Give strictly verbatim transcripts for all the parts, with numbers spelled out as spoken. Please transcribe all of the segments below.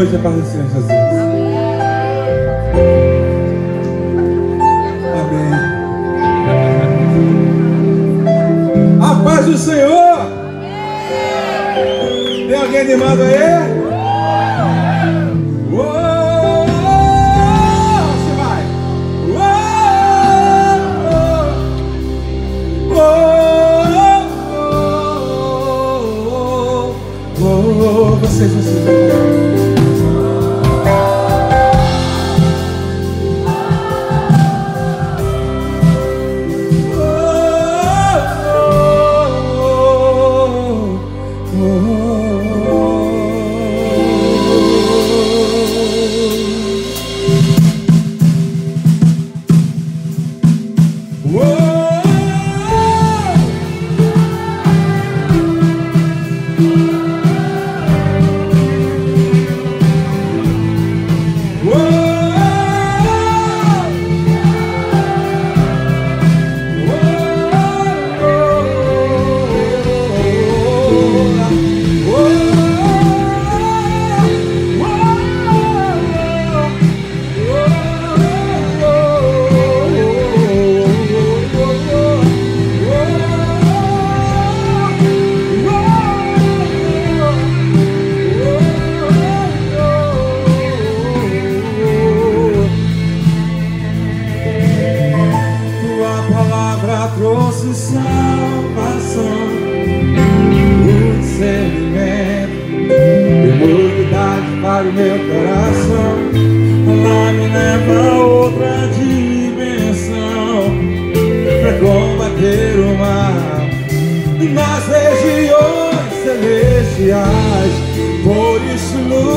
noite é para o Senhor Jesus. Amém. A paz do Senhor. Tem alguém animado aí? Vocês, vocês. Trouxe salvação, o discernimento e novidade para o meu coração. Ela me leva a outra dimensão para combater o mal nas regiões celestiais. Por isso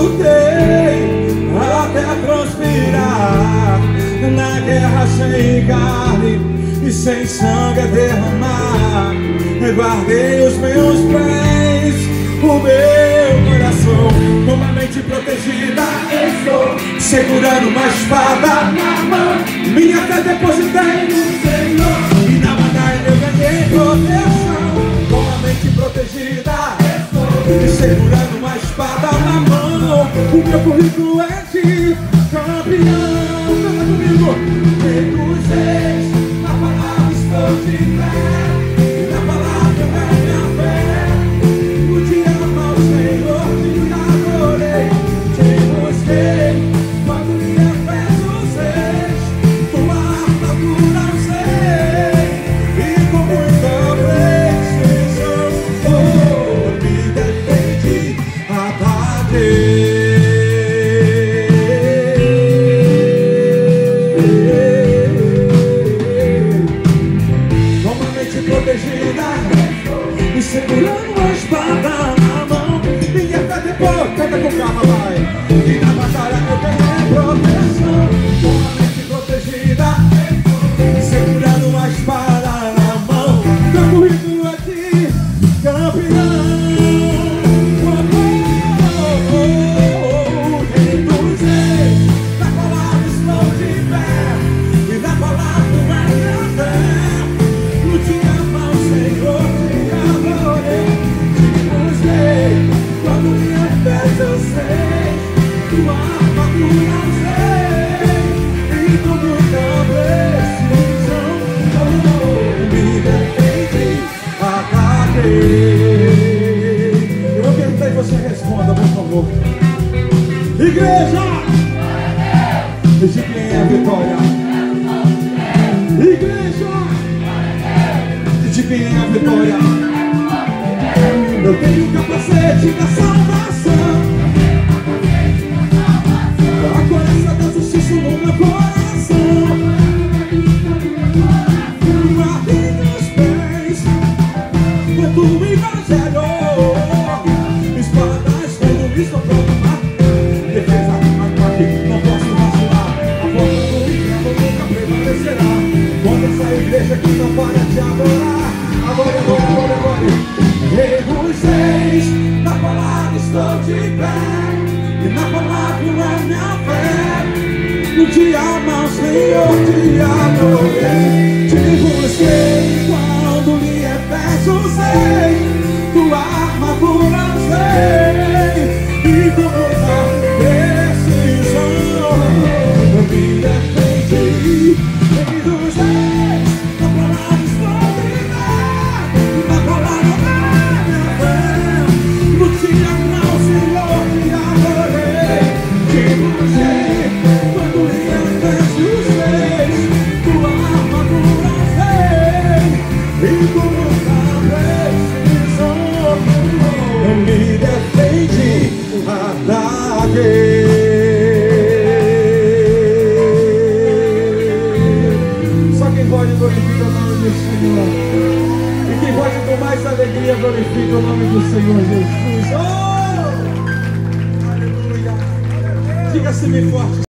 lutei até transpirar na guerra sem carne e sem sangue a derramar. Eu guardei os meus pés, o meu coração com uma mente protegida. Estou segurando uma espada na mão, minha fé depositei no Senhor, e na batalha eu ganhei proteção. Com uma mente protegida, estou segurando uma espada na mão. O meu currículo é de campeão. Canta comigo. Rei dos reis, na palavra estou de pé, e na palavra é minha fé. No dia mau Senhor te adorei, te busquei, quando li Efésios seis, tua armadura eu sei, e com muita precisão oh, me defendi a tarde. E segurando a espada na mão, minha fé depois, canta com calma, vai. E na batalha eu ganhei proteção, com a mente protegida, segurando a espada na mão. Meu currículo aqui, campeão. Rei dos reis, na palavra estou de pé, e na palavra é minha fé. No dia mau Senhor quando me Efésios seis, tua armadura eu sei, e com muita precisão oh, me defendi a cadeia. Eu vou perguntar e você responda, por favor. Igreja, de quem é a vitória? Igreja, de quem é a vitória? Eu tenho o capacete da salvação, a coraça da justiça no meu coração. Guardei meus pés com o evangelho, espadas quando me estou pronto. Defesa aqui, não posso vacilar. A força do inferno nunca prevalecerá. Quando essa igreja aqui não para te adorar. Agora, agora, agora, agora. Rei dos reis, na palavra estou de pé, e na palavra é minha fé. No dia mau Senhor te adorei, te busquei quando li Efésios seis, tua armadura sei, e com muita quem pode glorificar o nome do Senhor. E quem pode com mais alegria glorifica o nome do Senhor Jesus. Oh! Aleluia! Diga-se-me forte.